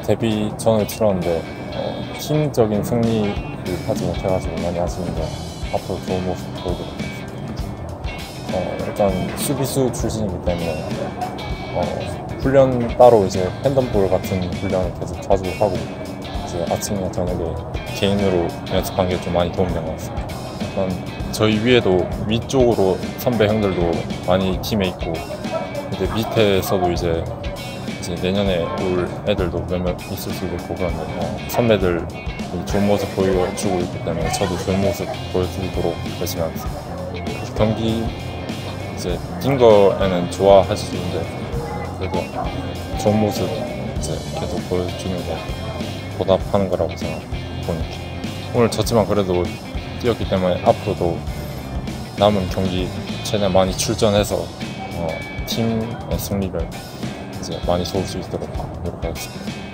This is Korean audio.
데뷔 전을 치렀는데 팀적인 승리를 하지 못해가지고 많이 아쉬운데 앞으로 좋은 모습 보여드리고 있습니다. 일단 수비수 출신이기 때문에 훈련 따로 이제 팬덤볼 같은 훈련을 계속 자주 하고 이제 아침이나 저녁에 개인으로 연습한 게 좀 많이 도움이 된 것 같습니다. 저희 위에도 위쪽으로 선배 형들도 많이 팀에 있고 근데 밑에서도 이제 내년에 올 애들도 몇몇 있을 수도 있고 그런데 선배들이 좋은 모습 보여주고 있기 때문에 저도 좋은 모습 보여주도록 열심히 하겠습니다. 경기 이제 뛴 거에는 좋아하시는데 그래도 좋은 모습 이제 계속 보여주는 게 보답하는 거라고 생각보니까 오늘 졌지만 그래도 뛰었기 때문에 앞으로도 남은 경기 최대한 많이 출전해서 팀의 승리를 이제 많이 도울 수 있도록 노력하겠습니다.